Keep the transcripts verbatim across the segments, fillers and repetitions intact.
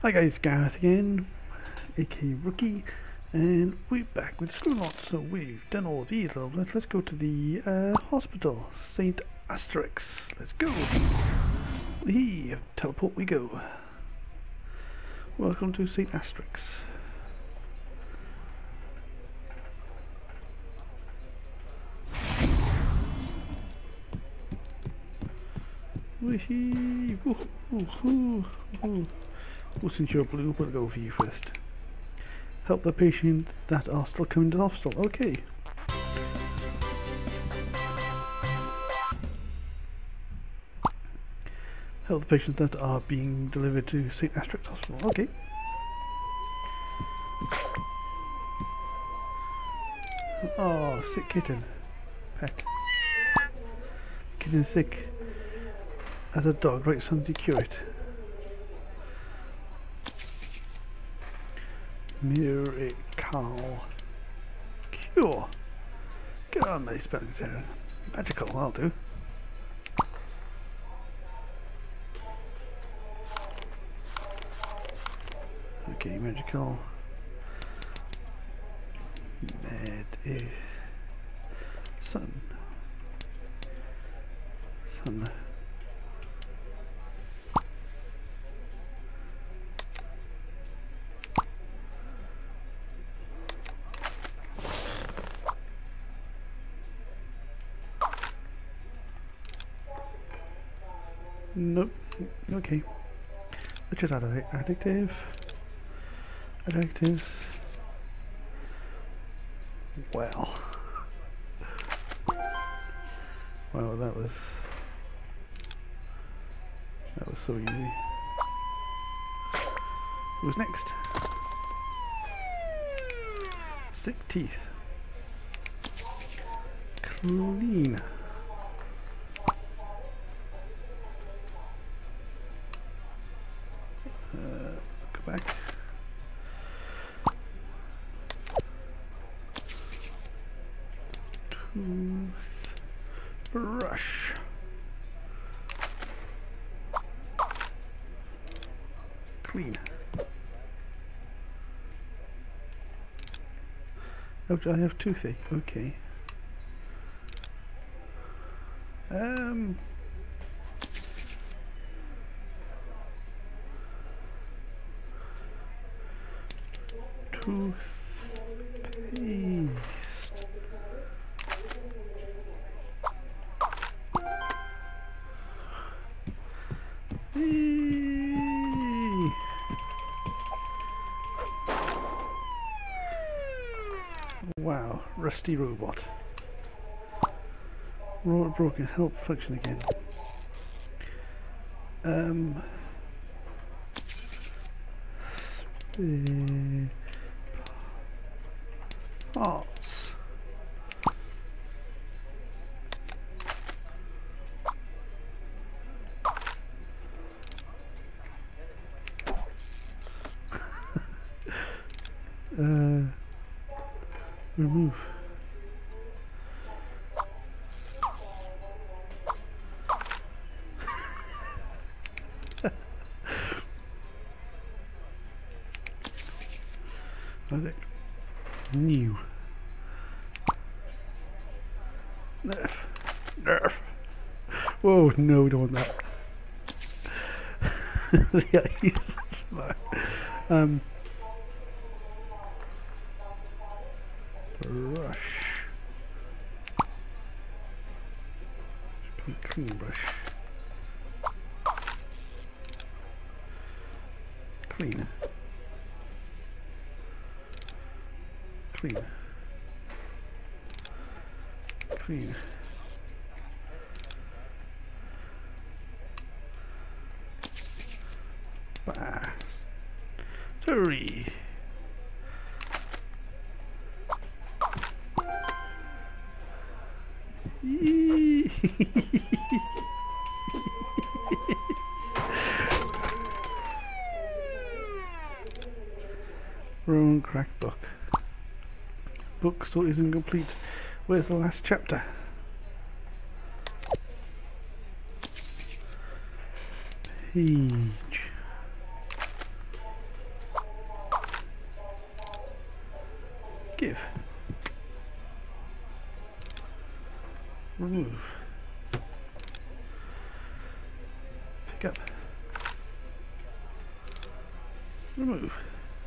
Hi guys, Gareth again, aka Rookie, and we're back with Screwlots. So we've done all the little. Let's go to the uh, hospital, Saint Asterix. Let's go. Whee! Teleport we go. Welcome to Saint Asterix. Whee! Woo! Woo! Woo! Woo! Well, since you're blue, we'll go for you first. Help the patient that are still coming to the hospital. Okay. Help the patients that are being delivered to Saint Asterix Hospital. Okay. Oh, sick kitten. Pet. Kitten sick. As a dog, right? Something to cure it. Miracle cure. Get on, nice spellings there. Magical, I'll do. Okay, magical. Med is sun. Sun. Nope. Okay. Let's just add an adjective. Adjectives. Well. Wow, that was that was so easy. Who's next? Sick teeth. Clean. Back. Toothbrush. Clean. Oh, I have toothache. Okay. Um. Toothpaste. Eee. Wow, rusty robot. Robot broken, help function again. Um. Uh, Parts. uh, remove. New. Nerf. Nerf. Whoa, no, we don't want that. Yeah, um, brush. Clean brush. Clean. Clean. Clean. Battery. Wrong crack book. Book still isn't complete. Where's the last chapter? Page. Give. Remove. Pick up. Remove.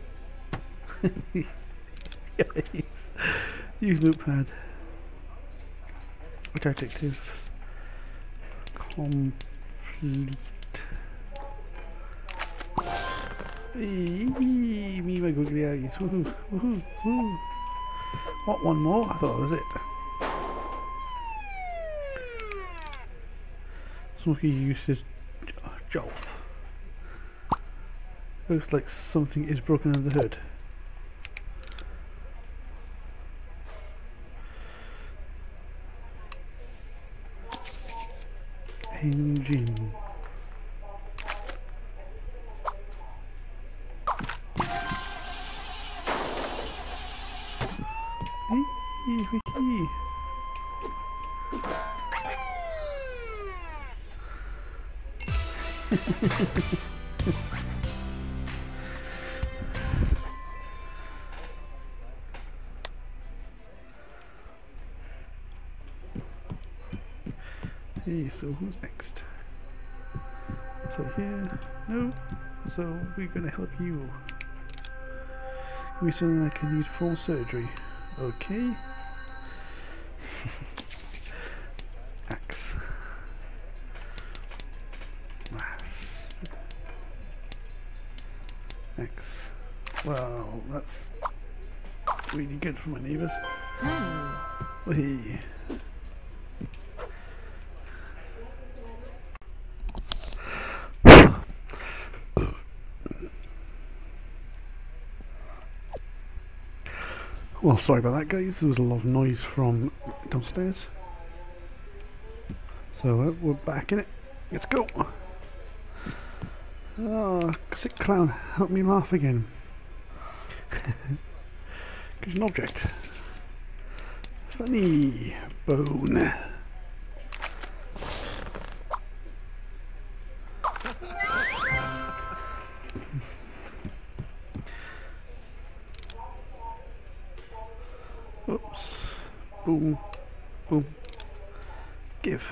Yikes. Use notepad. Which adjectives? Complete. Eee, me my googly eyes. Woohoo, woohoo, woohoo. What, one more? I thought that was it. Smoky uses jolt. Looks like something is broken under the hood. Engine. Hey, so who's next? So here, no, so we're gonna help you. Give me something I can use for surgery. Okay. Axe. Mass. Axe. Well, that's really good for my neighbours. Hmm. Hey. Well, sorry about that, guys. There was a lot of noise from downstairs. So uh, we're back in it. Let's go. Ah, sick clown, help me laugh again. Gives an object. Funny bone. Oops. Boom. Boom. Give.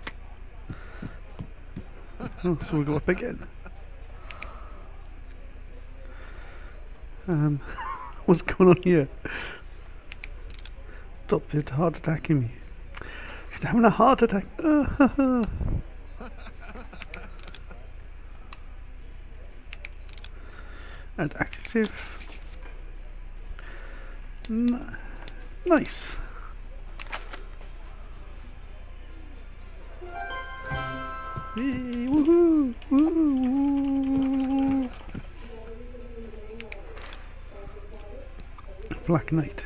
Oh, so we go up again. Um, what's going on here? Stop the heart attacking me. She's having a heart attack. Uh, and active. N nice. Yay, woohoo! Woohoo! Black Knight.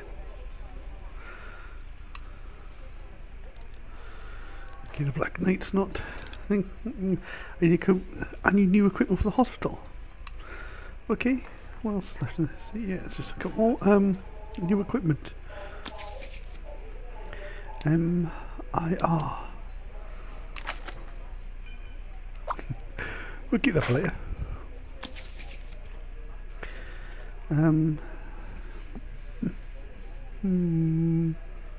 Okay, the Black Knight's not. I think I need, I need new equipment for the hospital. Okay, what else is left in this? Yeah, it's just a couple. Um, new equipment. M I R. We'll keep that for later. Um. Hmm.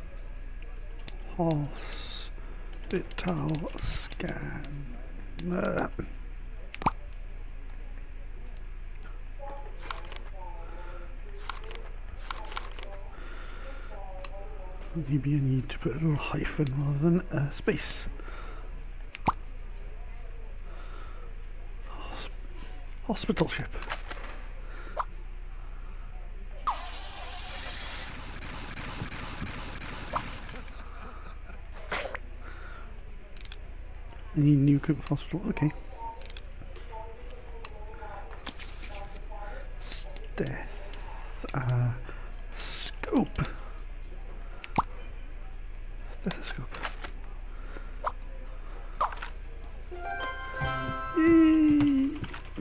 Hospital scan. Uh. Maybe I need to put a little hyphen rather than a space. Hosp hospital ship. I need new equipment for hospital. Okay. Steth. Uh, scope. Stethoscope. Yay!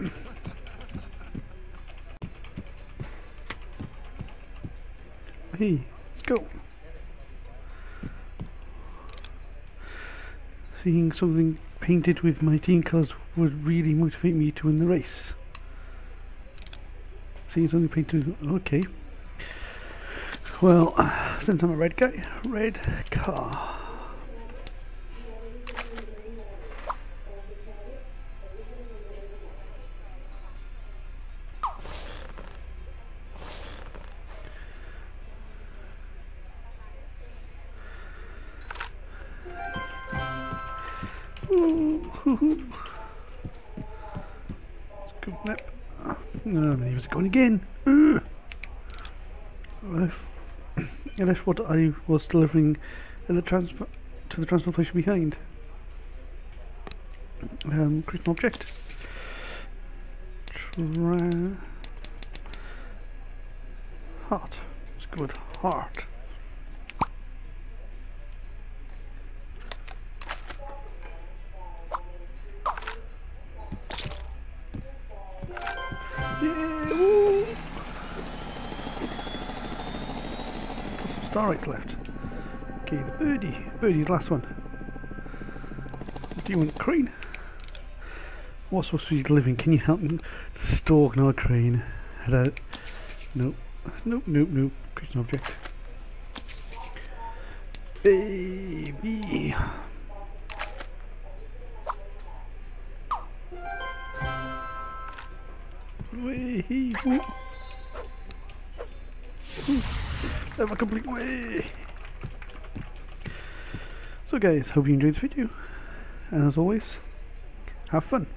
Hey, let's go. Seeing something painted with my team colours would really motivate me to win the race. Seeing something painted with, okay. Well, since I'm a red guy, red car. Ooh, hoo, hoo. Let's go nap. No, he was going again. Ugh. I left what I was delivering in the transfer to the transportation behind. Um, create an object. Try heart. Let's go with heart. Yeah, woo. Still some star rates left. Okay, the birdie. Birdie's the last one. Do you want crane? What's supposed to be living? Can you help me? Stork, not a crane. Hello. Nope. Nope, nope, nope. Create an object. Baby. Way. Have a complete way. So guys, hope you enjoyed this video. And as always, have fun.